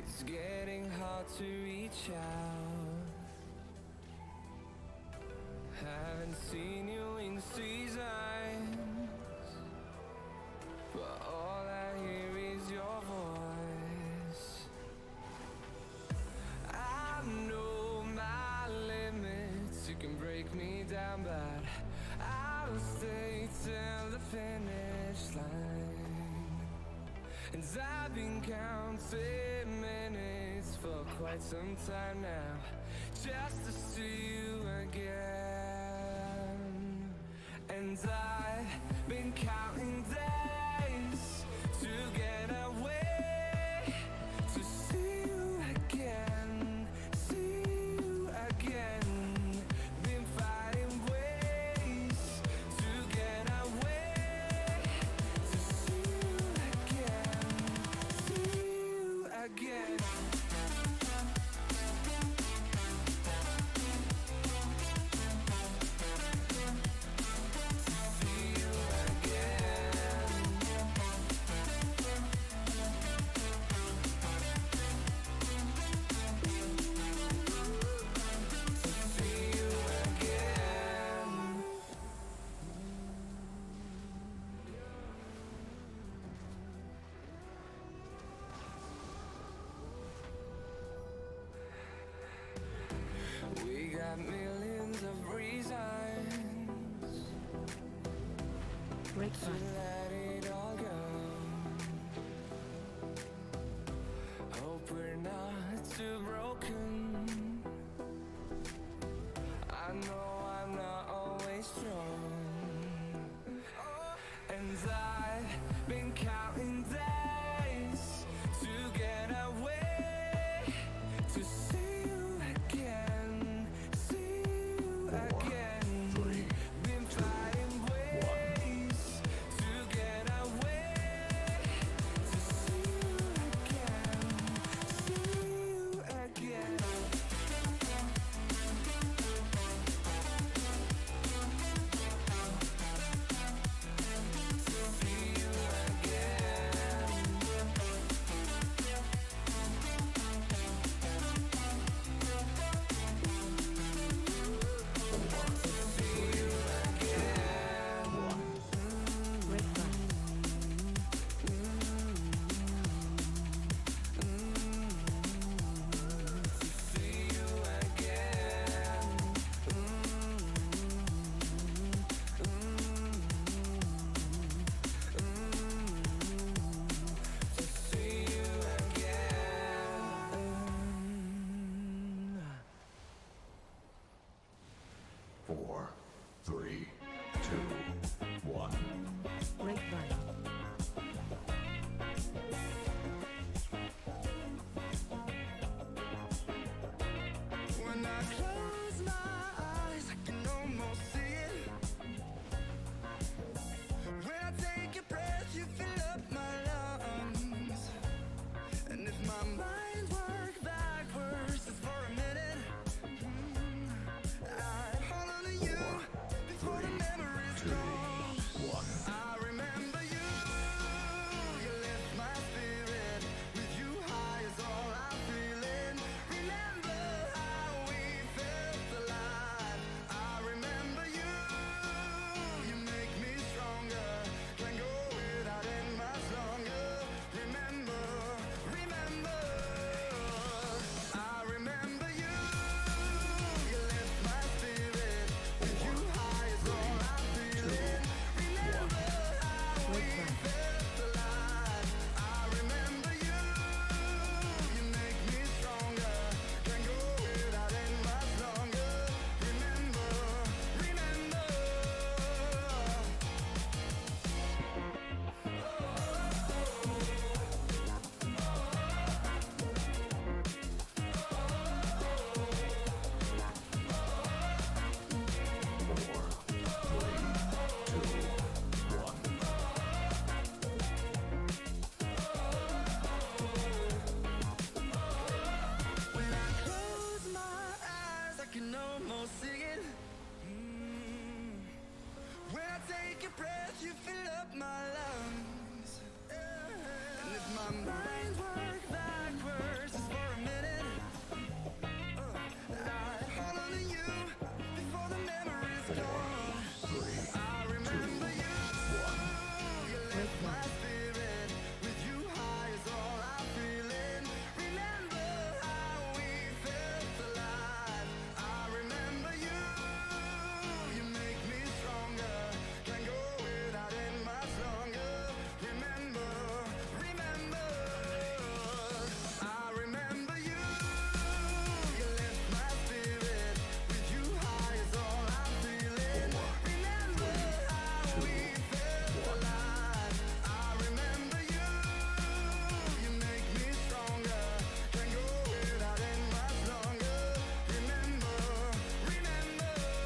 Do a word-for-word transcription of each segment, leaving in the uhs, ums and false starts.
It's getting hard to reach out. Haven't seen you in seasons, but all I hear is your voice. I know my limits, you can break me down, but I'll stay till the finish line. And I've been counting minutes for quite some time now, just to see you again. And I've been counting days to get away, to see you again, see you again. Been finding ways to get away, to see you again, see you again. We got millions of reasons Break to fun. let it all go. Hope we're not too broken. I know I'm not always strong, and I've been counting days to get away, to see you again, see you again. Been finding ways to get away, to see you again, see you again. Break fun. Four, three, two, one. Break fun. When I close my eyes, I can almost see it. When I take a breath, you fill up my lungs. And if my mind works backwards just for a minute, mm, I'd hold on to you before the memory's gone. I remember you, you lift my spirit. With you high is all I'm feeling. Remember how we felt alive. I remember you, you make me stronger. Can't go without it much longer. Remember, remember, I remember you, you lift my spirit. With you high is all I'm feeling. Remember how we felt alive. I remember you, you make me stronger. Can't go without it much longer. Remember, remember. When I close my eyes, I can almost see it. Mm. When I take a breath, you fill up my lungs. And if my mind worked backwards just for a minute, uh, I'd hold on to you before the memory's gone. I remember you. You lift my spirit. With you high is all I'm feeling. Remember how we felt alive. I remember you. You make me stronger. Can't go without it much longer. Remember, remember. I remember you. You lift my spirit. With you high is all I'm feeling. Remember how we felt alive. I remember you. You make me stronger. Can't go without it much longer. Remember, remember.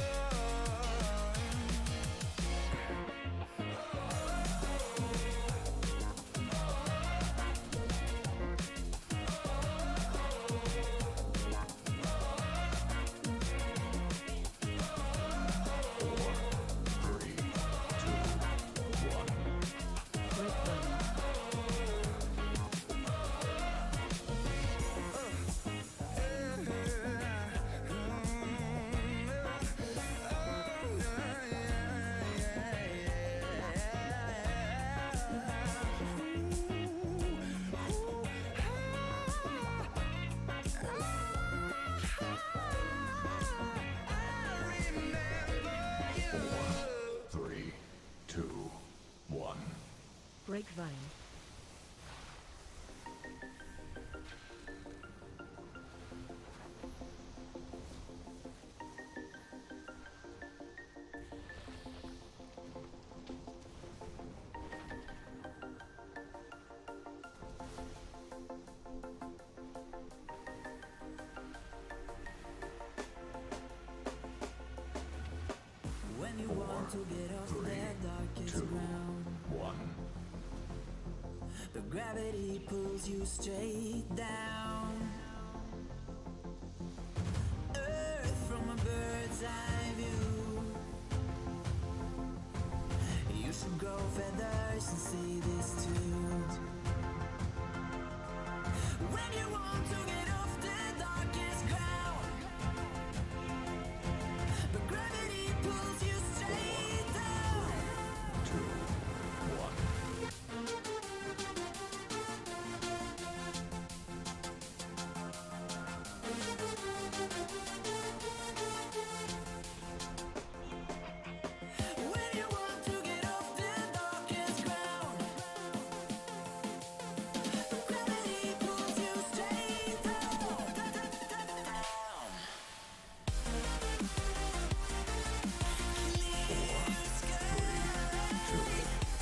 Three, two, one. Grapevine. When you want to get off that darkest ground, One. but gravity pulls you straight down. Earth from a bird's eye view. You should grow feathers and see this too. When you want to get off the darkest ground, but gravity pulls you straight down. Two, one. When you want to get off the darkest ground, but gravity pulls you straight down. Clear sky.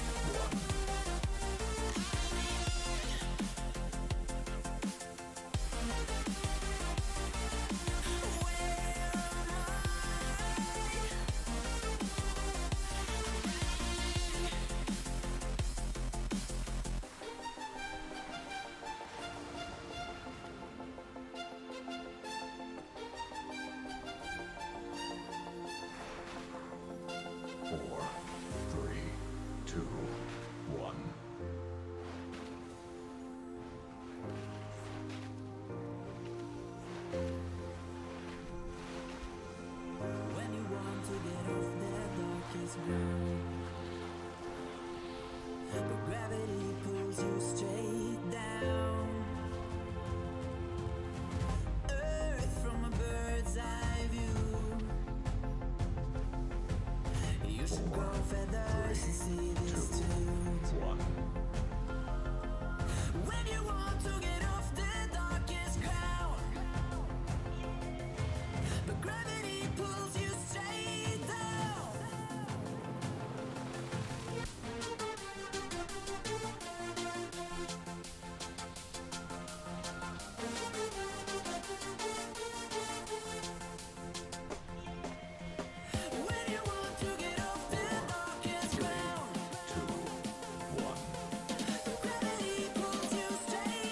Four, three, two, one. When you want to get off that darkest ground, but gravity pulls you straight down. Earth from a bird's eye view. You should grow feathers and see this too. One. When you want to get off the darkest ground, but gravity pulls you straight down. When you want to get off the darkest ground, Two, one. gravity pulls you straight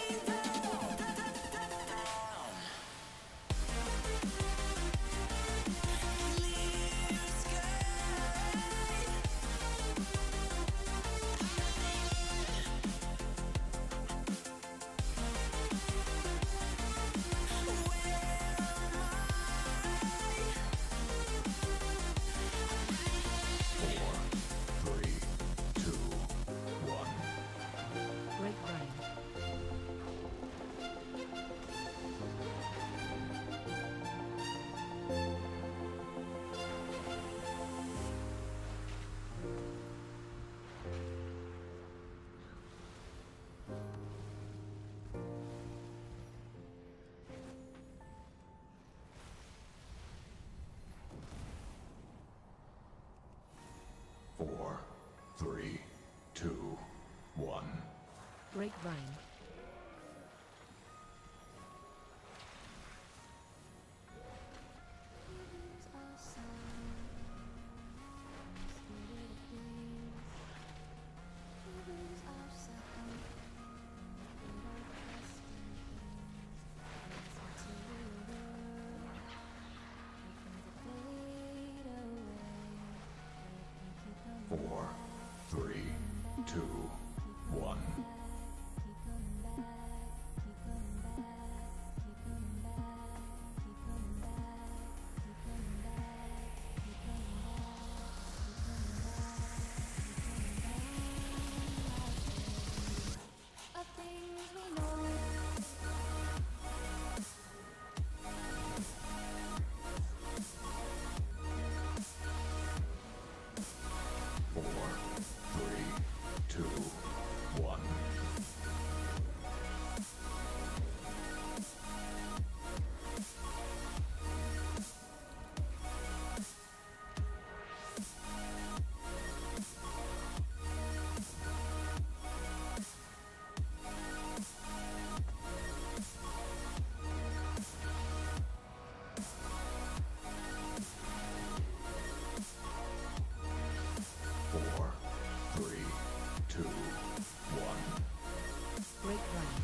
three, two, one. Grapevine. Four, three, two, one. Four, three, two, one. Four, three, two, one. Grapevine.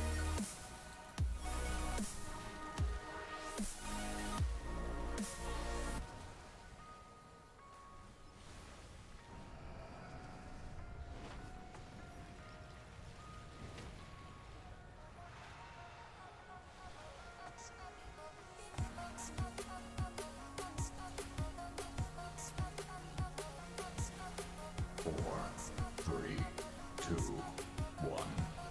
Four, three, two, one.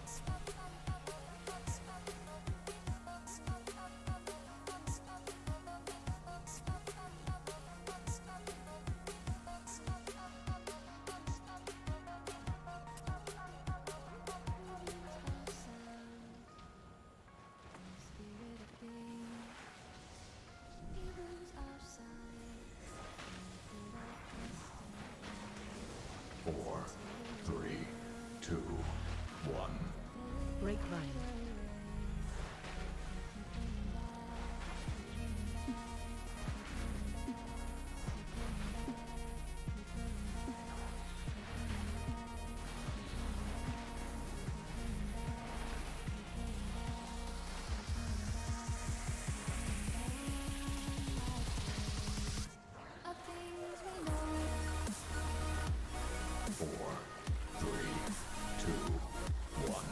Four, three, two, one. Grapevine. Four, three, two, one.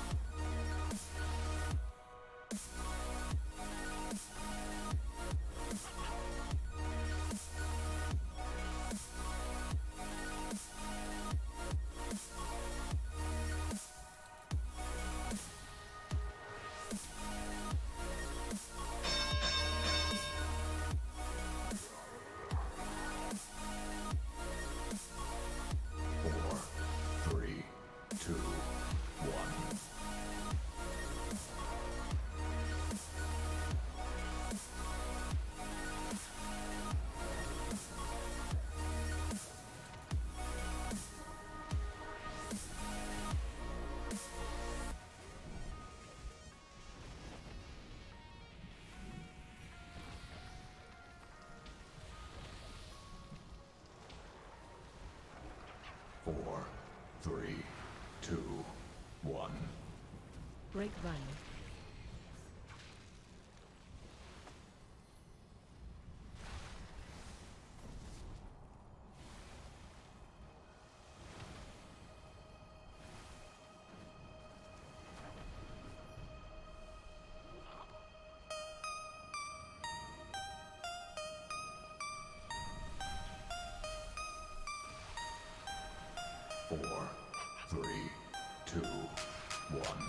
Four, three, two, one. Four, three, two, one. Grapevine. Four, three, two, one.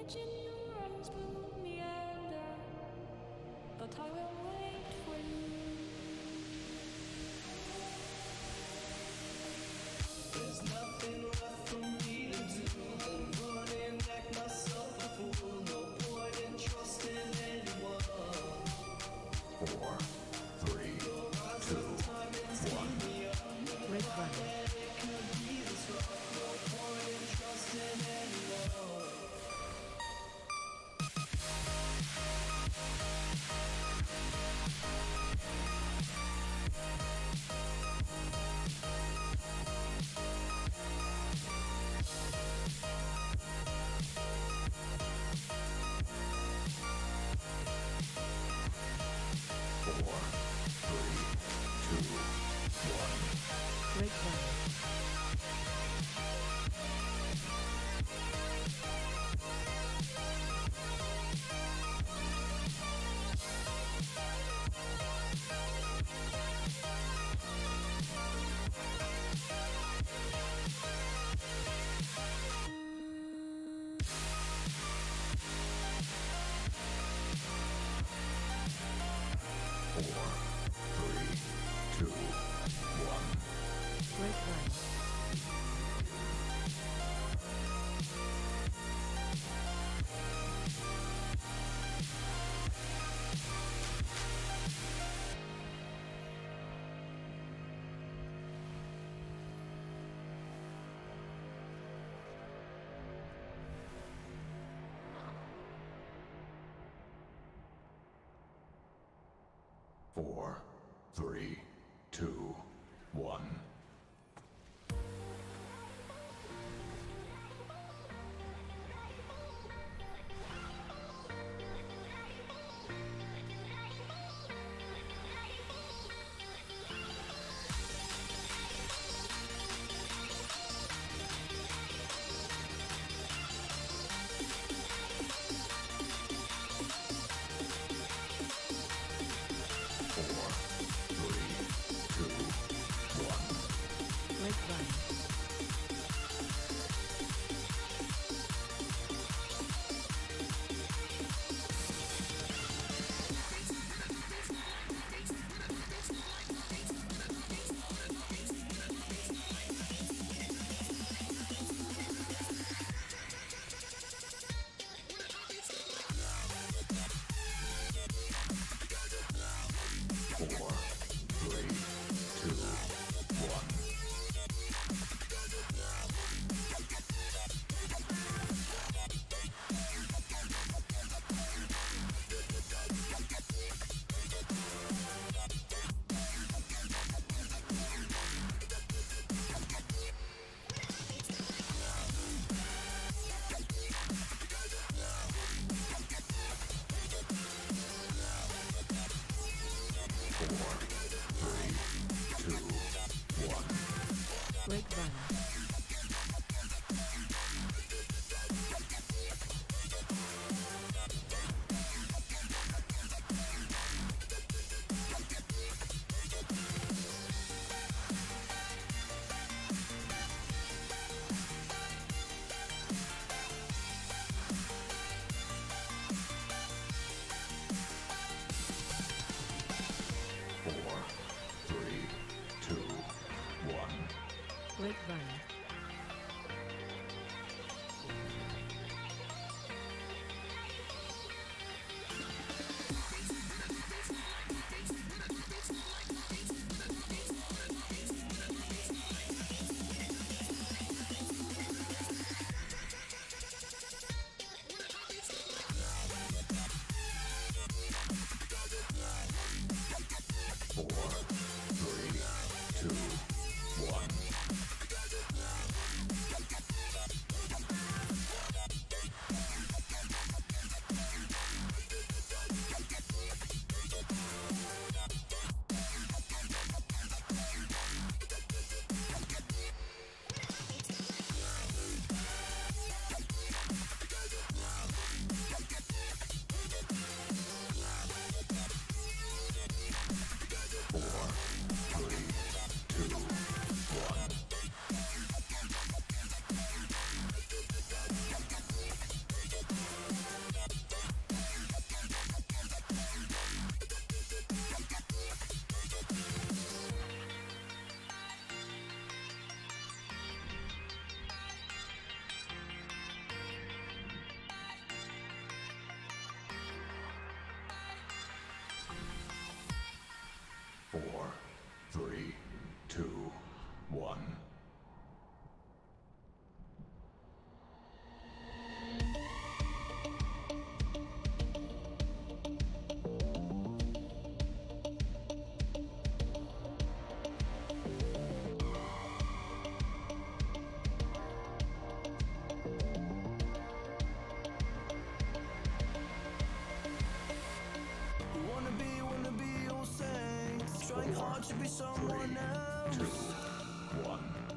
Imagine your arms will meander, but I will wait for you. There's nothing left for me to do but run and act myself a fool. No point in trusting anyone. Four, three, two, one. Grapevine. It could be this rough. No point in trusting anyone. Four, three, two, one. Grapevine. Four, three, two, one. Grapevine. Four, three, two, one. Four, three, two, one. Four, three, two, one. To be someone else. Two, one.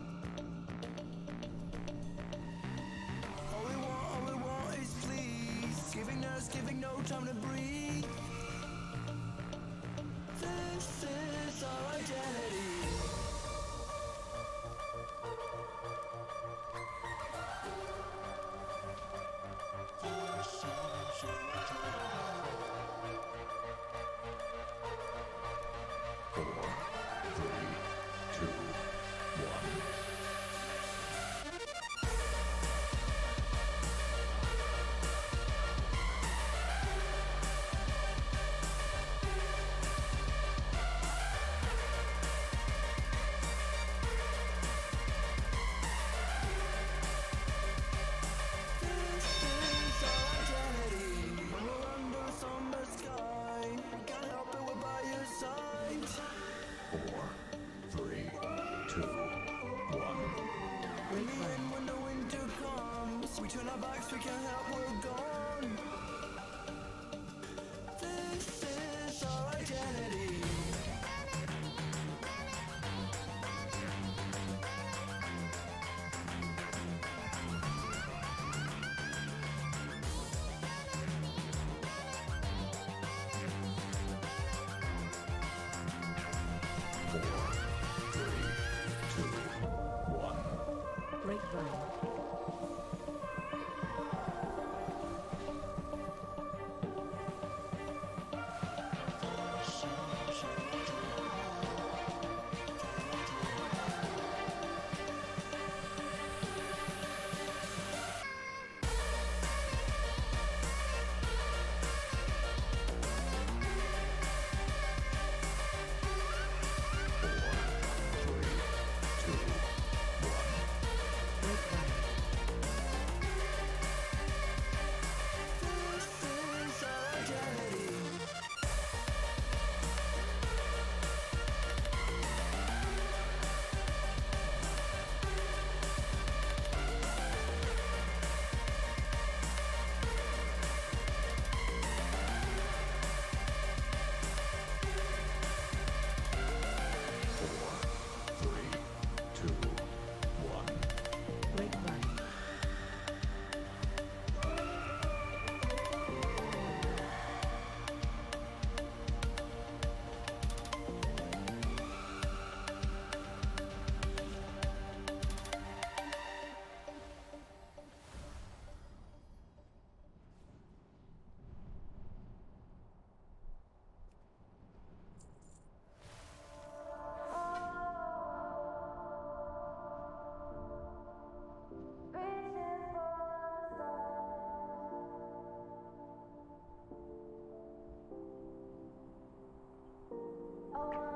All we want, all we want is please. Giving us, giving no time to breathe. This is our identity. Four, three, two, one. Four, three, two, one. Even when the winter comes, we turn our backs, we can't help, we're gone. This is our identity. Four, three, two, one. Grapevine. Oh,